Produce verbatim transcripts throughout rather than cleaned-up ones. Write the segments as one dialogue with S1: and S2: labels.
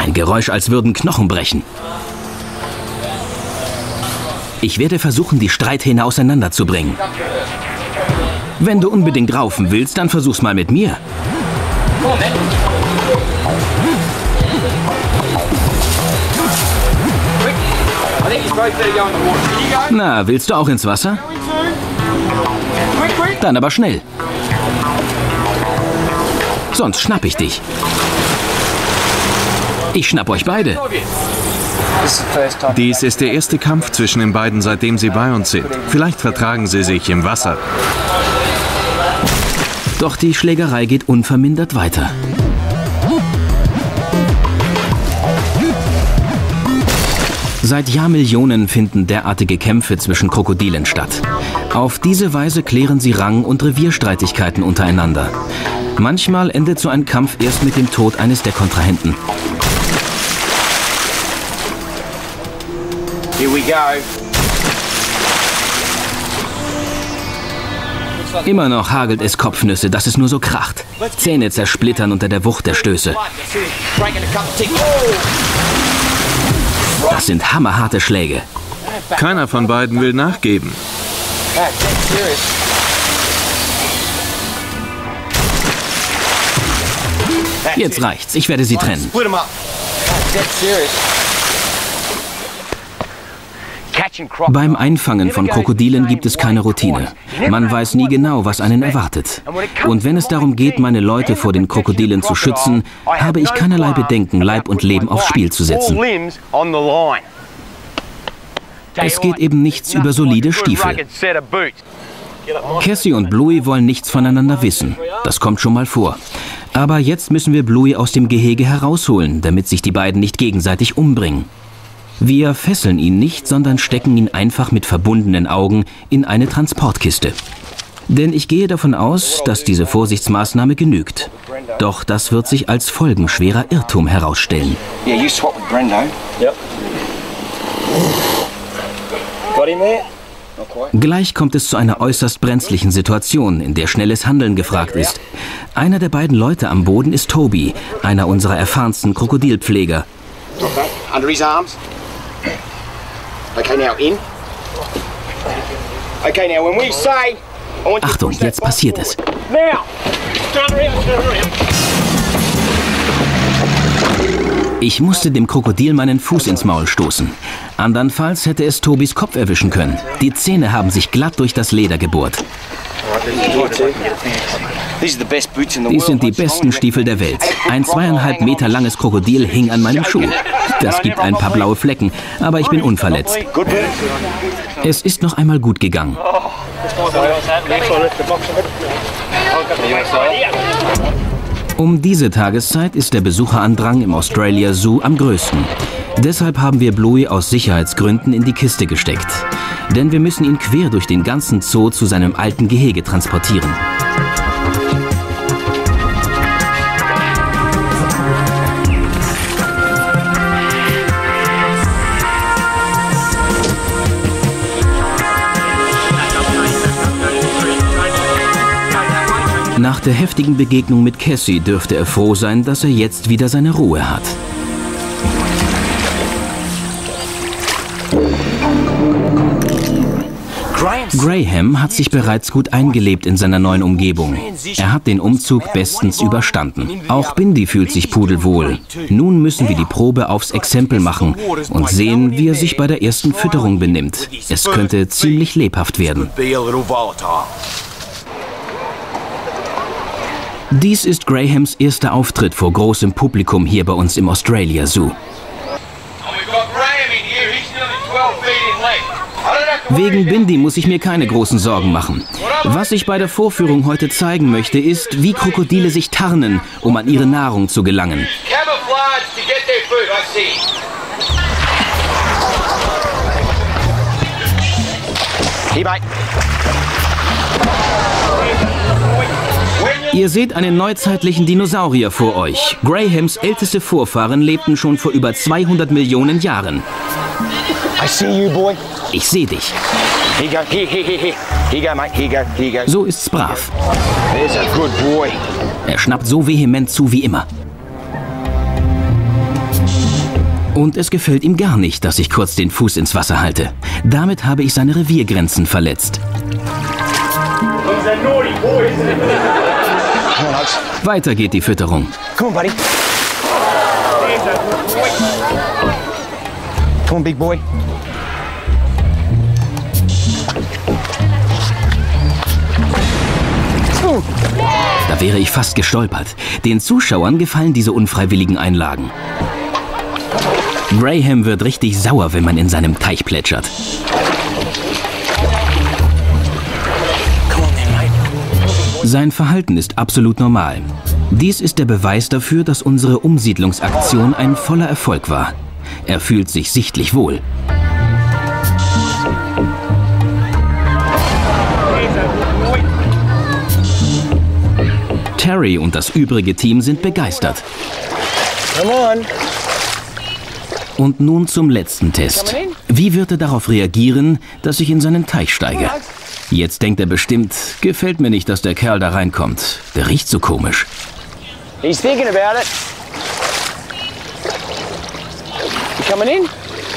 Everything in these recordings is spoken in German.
S1: Ein Geräusch, als würden Knochen brechen. Ich werde versuchen, die Streithähne auseinanderzubringen. Wenn du unbedingt raufen willst, dann versuch's mal mit mir. Na, willst du auch ins Wasser? Dann aber schnell. Sonst schnapp ich dich. Ich schnapp euch beide.
S2: Dies ist der erste Kampf zwischen den beiden, seitdem sie bei uns sind. Vielleicht vertragen sie sich im Wasser.
S1: Doch die Schlägerei geht unvermindert weiter. Seit Jahrmillionen finden derartige Kämpfe zwischen Krokodilen statt. Auf diese Weise klären sie Rang- und Revierstreitigkeiten untereinander. Manchmal endet so ein Kampf erst mit dem Tod eines der Kontrahenten.
S3: Here we go.
S1: Immer noch hagelt es Kopfnüsse, dass es nur so kracht. Zähne zersplittern unter der Wucht der Stöße. Das sind hammerharte Schläge.
S2: Keiner von beiden will nachgeben.
S1: Jetzt reicht's, ich werde sie trennen. Beim Einfangen von Krokodilen gibt es keine Routine. Man weiß nie genau, was einen erwartet. Und wenn es darum geht, meine Leute vor den Krokodilen zu schützen, habe ich keinerlei Bedenken, Leib und Leben aufs Spiel zu setzen. Es geht eben nichts über solide Stiefel. Cassie und Bluey wollen nichts voneinander wissen. Das kommt schon mal vor. Aber jetzt müssen wir Bluey aus dem Gehege herausholen, damit sich die beiden nicht gegenseitig umbringen. Wir fesseln ihn nicht, sondern stecken ihn einfach mit verbundenen Augen in eine Transportkiste. Denn ich gehe davon aus, dass diese Vorsichtsmaßnahme genügt. Doch das wird sich als folgenschwerer Irrtum herausstellen.
S3: Yeah, you swap with Brendo. Yep. Got him there?
S1: Gleich kommt es zu einer äußerst brenzlichen Situation, in der schnelles Handeln gefragt ist. Einer der beiden Leute am Boden ist Toby, einer unserer erfahrensten Krokodilpfleger.
S3: Okay. Under his arms. Okay, now in. Okay, now when we say...
S1: Achtung, jetzt passiert es.
S3: Now! Turn around, turn around.
S1: Ich musste dem Krokodil meinen Fuß ins Maul stoßen. Andernfalls hätte es Tobys Kopf erwischen können. Die Zähne haben sich glatt durch das Leder gebohrt. Dies sind die besten Stiefel der Welt. Ein zweieinhalb Meter langes Krokodil hing an meinem Schuh. Das gibt ein paar blaue Flecken, aber ich bin unverletzt. Es ist noch einmal gut gegangen. Um diese Tageszeit ist der Besucherandrang im Australia Zoo am größten. Deshalb haben wir Bluey aus Sicherheitsgründen in die Kiste gesteckt. Denn wir müssen ihn quer durch den ganzen Zoo zu seinem alten Gehege transportieren. Nach der heftigen Begegnung mit Cassie dürfte er froh sein, dass er jetzt wieder seine Ruhe hat. Graham hat sich bereits gut eingelebt in seiner neuen Umgebung. Er hat den Umzug bestens überstanden. Auch Bindi fühlt sich pudelwohl. Nun müssen wir die Probe aufs Exempel machen und sehen, wie er sich bei der ersten Fütterung benimmt. Es könnte ziemlich lebhaft werden. Dies ist Grahams erster Auftritt vor großem Publikum hier bei uns im Australia Zoo. Wegen Bindi muss ich mir keine großen Sorgen machen. Was ich bei der Vorführung heute zeigen möchte, ist, wie Krokodile sich tarnen, um an ihre Nahrung zu gelangen. Ihr seht einen neuzeitlichen Dinosaurier vor euch. Grahams älteste Vorfahren lebten schon vor über zweihundert Millionen Jahren.
S3: I see you, boy.
S1: Ich sehe dich.
S3: Here you go, here, here, here, here. Here you go, mate, here you go, here you go.
S1: So ist's brav.
S3: There's a good boy.
S1: Er schnappt so vehement zu wie immer. Und es gefällt ihm gar nicht, dass ich kurz den Fuß ins Wasser halte. Damit habe ich seine Reviergrenzen verletzt. Weiter geht die Fütterung.
S3: Come on, buddy. Come on, big boy.
S1: Da wäre ich fast gestolpert. Den Zuschauern gefallen diese unfreiwilligen Einlagen. Graham wird richtig sauer, wenn man in seinem Teich plätschert. Sein Verhalten ist absolut normal. Dies ist der Beweis dafür, dass unsere Umsiedlungsaktion ein voller Erfolg war. Er fühlt sich sichtlich wohl. Terry und das übrige Team sind begeistert. Und nun zum letzten Test. Wie wird er darauf reagieren, dass ich in seinen Teich steige? Jetzt denkt er bestimmt, gefällt mir nicht, dass der Kerl da reinkommt. Der riecht so komisch.
S3: He's thinking about it. You coming in?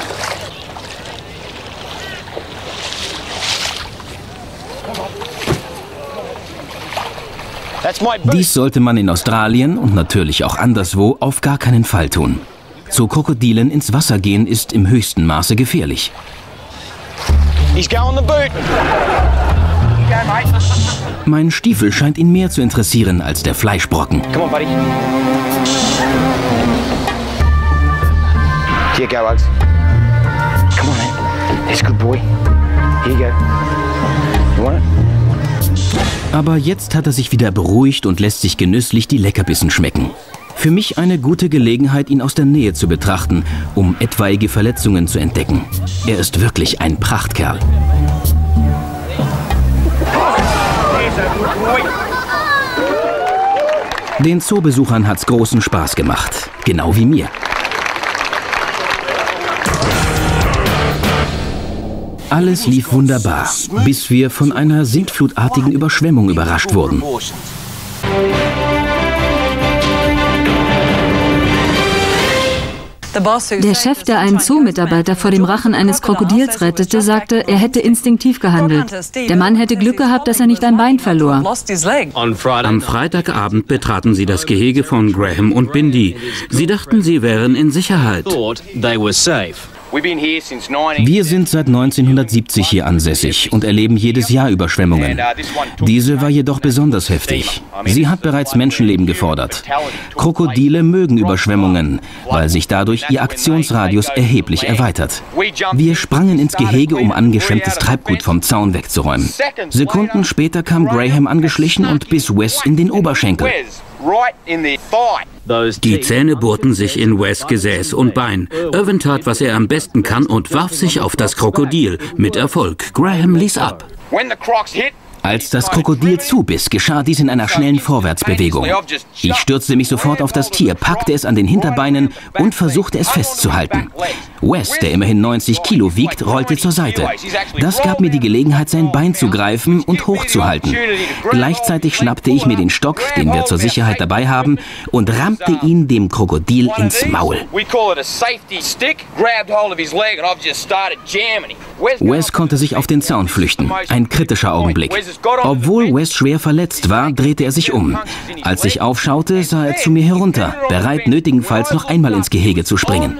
S3: That's my boot.
S1: Dies sollte man in Australien und natürlich auch anderswo auf gar keinen Fall tun. Zu Krokodilen ins Wasser gehen ist im höchsten Maße gefährlich.
S3: He's going the boot. You go, mate.
S1: Mein Stiefel scheint ihn mehr zu interessieren als der Fleischbrocken.
S3: Come on, buddy. Here you go, Uggs. Come on, man. That's a good boy. Here you go. You want it?
S1: Aber jetzt hat er sich wieder beruhigt und lässt sich genüsslich die Leckerbissen schmecken. Für mich eine gute Gelegenheit, ihn aus der Nähe zu betrachten, um etwaige Verletzungen zu entdecken. Er ist wirklich ein Prachtkerl. Den Zoobesuchern hat's großen Spaß gemacht. Genau wie mir. Alles lief wunderbar, bis wir von einer sintflutartigen Überschwemmung überrascht wurden.
S4: Der Chef, der einen Zoo-Mitarbeiter vor dem Rachen eines Krokodils rettete, sagte, er hätte instinktiv gehandelt. Der Mann hätte Glück gehabt, dass er nicht ein Bein verlor.
S5: Am Freitagabend betraten sie das Gehege von Graham und Bindi. Sie dachten, sie wären in Sicherheit.
S1: Wir sind seit neunzehnhundertsiebzig hier ansässig und erleben jedes Jahr Überschwemmungen. Diese war jedoch besonders heftig. Sie hat bereits Menschenleben gefordert. Krokodile mögen Überschwemmungen, weil sich dadurch ihr Aktionsradius erheblich erweitert. Wir sprangen ins Gehege, um angeschwemmtes Treibgut vom Zaun wegzuräumen. Sekunden später kam Graham angeschlichen und biss Wes in den Oberschenkel.
S5: Die Zähne bohrten sich in Wes' Gesäß und Bein. Irwin tat, was er am besten kann und warf sich auf das Krokodil. Mit Erfolg. Graham ließ ab.
S1: Als das Krokodil zubiss, geschah dies in einer schnellen Vorwärtsbewegung. Ich stürzte mich sofort auf das Tier, packte es an den Hinterbeinen und versuchte es festzuhalten. Wes, der immerhin neunzig Kilo wiegt, rollte zur Seite. Das gab mir die Gelegenheit, sein Bein zu greifen und hochzuhalten. Gleichzeitig schnappte ich mir den Stock, den wir zur Sicherheit dabei haben, und rammte ihn dem Krokodil ins Maul. Wes konnte sich auf den Zaun flüchten. Ein kritischer Augenblick. Obwohl Wes schwer verletzt war, drehte er sich um. Als ich aufschaute, sah er zu mir herunter, bereit, nötigenfalls noch einmal ins Gehege zu springen.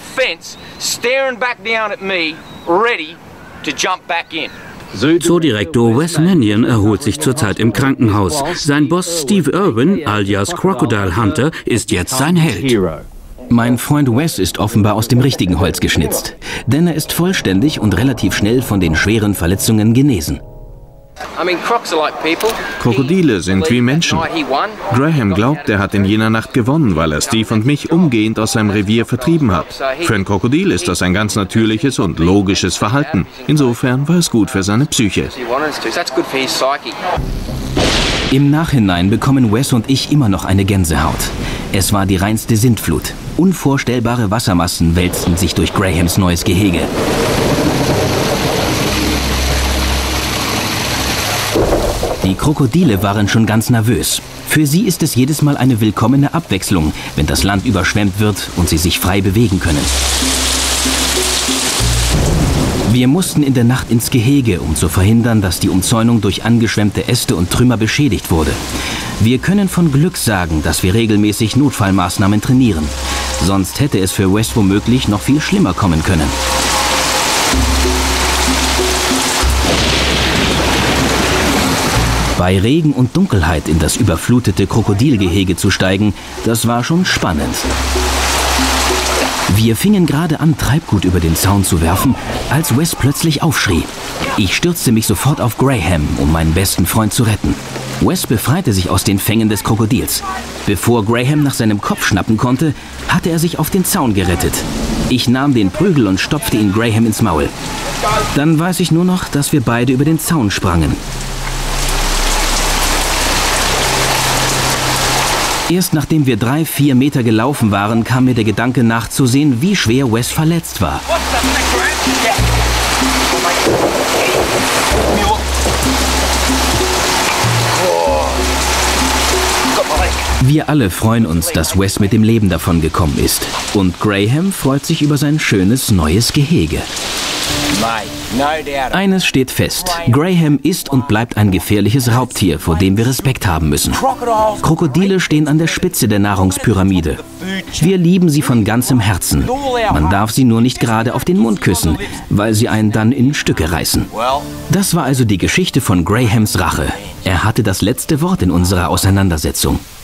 S5: Zoodirektor Wes Mannion erholt sich zurzeit im Krankenhaus. Sein Boss Steve Irwin, alias Crocodile Hunter, ist jetzt sein Held.
S1: Mein Freund Wes ist offenbar aus dem richtigen Holz geschnitzt, denn er ist vollständig und relativ schnell von den schweren Verletzungen genesen.
S2: Krokodile sind wie Menschen. Graham glaubt, er hat in jener Nacht gewonnen, weil er Steve und mich umgehend aus seinem Revier vertrieben hat. Für ein Krokodil ist das ein ganz natürliches und logisches Verhalten. Insofern war es gut für seine Psyche.
S1: Im Nachhinein bekommen Wes und ich immer noch eine Gänsehaut. Es war die reinste Sintflut. Unvorstellbare Wassermassen wälzten sich durch Grahams neues Gehege. Die Krokodile waren schon ganz nervös. Für sie ist es jedes Mal eine willkommene Abwechslung, wenn das Land überschwemmt wird und sie sich frei bewegen können. Wir mussten in der Nacht ins Gehege, um zu verhindern, dass die Umzäunung durch angeschwemmte Äste und Trümmer beschädigt wurde. Wir können von Glück sagen, dass wir regelmäßig Notfallmaßnahmen trainieren. Sonst hätte es für Wes womöglich noch viel schlimmer kommen können. Bei Regen und Dunkelheit in das überflutete Krokodilgehege zu steigen, das war schon spannend. Wir fingen gerade an, Treibgut über den Zaun zu werfen, als Wes plötzlich aufschrie. Ich stürzte mich sofort auf Graham, um meinen besten Freund zu retten. Wes befreite sich aus den Fängen des Krokodils. Bevor Graham nach seinem Kopf schnappen konnte, hatte er sich auf den Zaun gerettet. Ich nahm den Prügel und stopfte ihn Graham ins Maul. Dann weiß ich nur noch, dass wir beide über den Zaun sprangen. Erst nachdem wir drei, vier Meter gelaufen waren, kam mir der Gedanke nachzusehen, wie schwer Wes verletzt war. Wir alle freuen uns, dass Wes mit dem Leben davongekommen ist. Und Graham freut sich über sein schönes neues Gehege. Eines steht fest, Graham ist und bleibt ein gefährliches Raubtier, vor dem wir Respekt haben müssen. Krokodile stehen an der Spitze der Nahrungspyramide. Wir lieben sie von ganzem Herzen. Man darf sie nur nicht gerade auf den Mund küssen, weil sie einen dann in Stücke reißen. Das war also die Geschichte von Grahams Rache. Er hatte das letzte Wort in unserer Auseinandersetzung.